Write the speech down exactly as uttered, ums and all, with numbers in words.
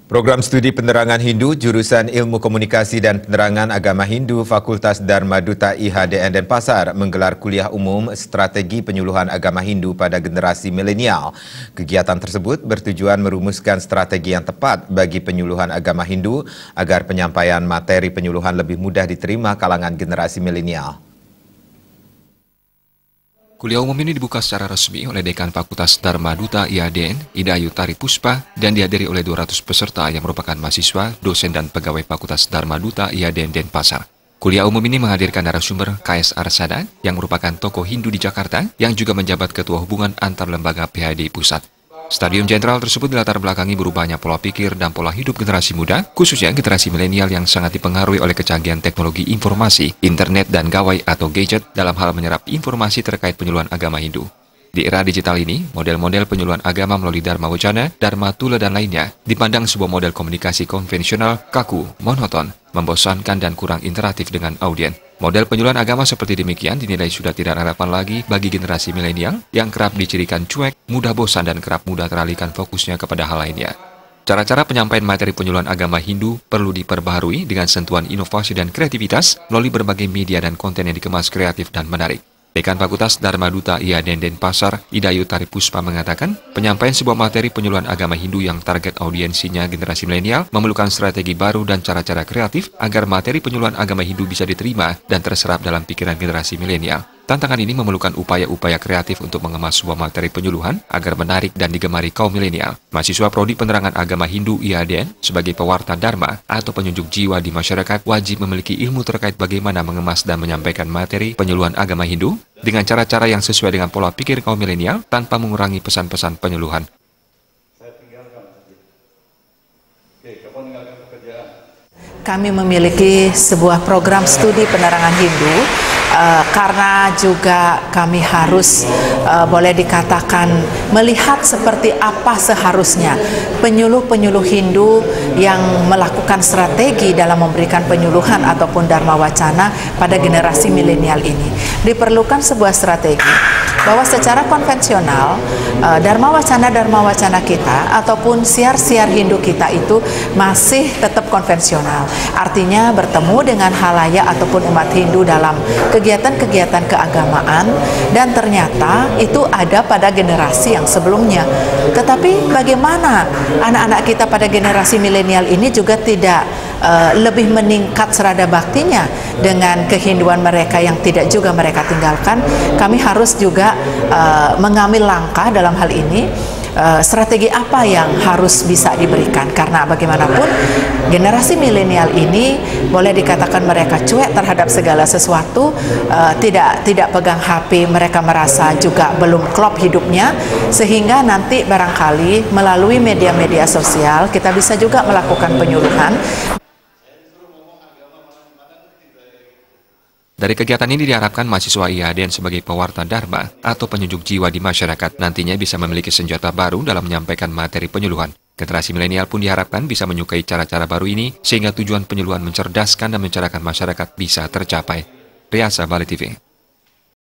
Program Studi Penerangan Hindu, Jurusan Ilmu Komunikasi dan Penerangan Agama Hindu, Fakultas Dharma Duta I H D N Denpasar menggelar kuliah umum Strategi Penyuluhan Agama Hindu pada generasi milenial. Kegiatan tersebut bertujuan merumuskan strategi yang tepat bagi penyuluhan agama Hindu agar penyampaian materi penyuluhan lebih mudah diterima kalangan generasi milenial. Kuliah umum ini dibuka secara resmi oleh Dekan Fakultas Dharma Duta I H D N, Idayu Tari Puspa, dan dihadiri oleh dua ratus peserta yang merupakan mahasiswa, dosen, dan pegawai Fakultas Dharma Duta I H D N Denpasar. Kuliah umum ini menghadirkan narasumber K S Arsada, yang merupakan tokoh Hindu di Jakarta, yang juga menjabat Ketua Hubungan Antar Lembaga P H D Pusat. Stadium jenderal tersebut dilatar belakangi berubahnya pola pikir dan pola hidup generasi muda, khususnya generasi milenial yang sangat dipengaruhi oleh kecanggihan teknologi informasi, internet, dan gawai atau gadget dalam hal menyerap informasi terkait penyuluhan agama Hindu. Di era digital ini, model-model penyuluhan agama melalui Dharma Wacana, Dharma Tula, dan lainnya dipandang sebuah model komunikasi konvensional, kaku, monoton, membosankan, dan kurang interaktif dengan audien. Model penyuluhan agama seperti demikian dinilai sudah tidak relevan lagi bagi generasi milenial yang kerap dicirikan cuek, mudah bosan, dan kerap mudah teralihkan fokusnya kepada hal lainnya. Cara-cara penyampaian materi penyuluhan agama Hindu perlu diperbaharui dengan sentuhan inovasi dan kreativitas melalui berbagai media dan konten yang dikemas kreatif dan menarik. Dekan Fakultas Dharma Duta I H D N Denpasar, Idayu Tari Puspa, mengatakan, penyampaian sebuah materi penyuluhan agama Hindu yang target audiensinya generasi milenial memerlukan strategi baru dan cara-cara kreatif agar materi penyuluhan agama Hindu bisa diterima dan terserap dalam pikiran generasi milenial. Tantangan ini memerlukan upaya-upaya kreatif untuk mengemas sebuah materi penyuluhan agar menarik dan digemari kaum milenial. Mahasiswa Prodi Penerangan Agama Hindu I H D N sebagai pewarta Dharma atau penunjuk jiwa di masyarakat wajib memiliki ilmu terkait bagaimana mengemas dan menyampaikan materi penyuluhan agama Hindu dengan cara-cara yang sesuai dengan pola pikir kaum milenial tanpa mengurangi pesan-pesan penyuluhan. Kami memiliki sebuah program studi penerangan Hindu uh, karena juga kami harus uh, boleh dikatakan melihat seperti apa seharusnya penyuluh-penyuluh Hindu yang melakukan strategi dalam memberikan penyuluhan ataupun Dharma Wacana pada generasi milenial ini. Diperlukan sebuah strategi bahwa secara konvensional uh, Dharma Wacana Dharma Wacana kita ataupun siar-siar Hindu kita itu masih tetap konvensional. Artinya bertemu dengan halayak ataupun umat Hindu dalam kegiatan-kegiatan keagamaan, dan ternyata itu ada pada generasi yang sebelumnya. Tetapi bagaimana anak-anak kita pada generasi milenial ini juga tidak uh, lebih meningkat serada baktinya dengan kehinduan mereka yang tidak juga mereka tinggalkan. Kami harus juga uh, mengambil langkah dalam hal ini. Uh, strategi apa yang harus bisa diberikan, karena bagaimanapun generasi milenial ini boleh dikatakan mereka cuek terhadap segala sesuatu, uh, tidak tidak pegang H P, mereka merasa juga belum klop hidupnya, sehingga nanti barangkali melalui media-media sosial kita bisa juga melakukan penyuluhan. Dari kegiatan ini diharapkan mahasiswa I H D N sebagai pewarta Dharma atau penunjuk jiwa di masyarakat nantinya bisa memiliki senjata baru dalam menyampaikan materi penyuluhan. Generasi milenial pun diharapkan bisa menyukai cara-cara baru ini sehingga tujuan penyuluhan mencerdaskan dan mencerahkan masyarakat bisa tercapai. Riasa Bali T V.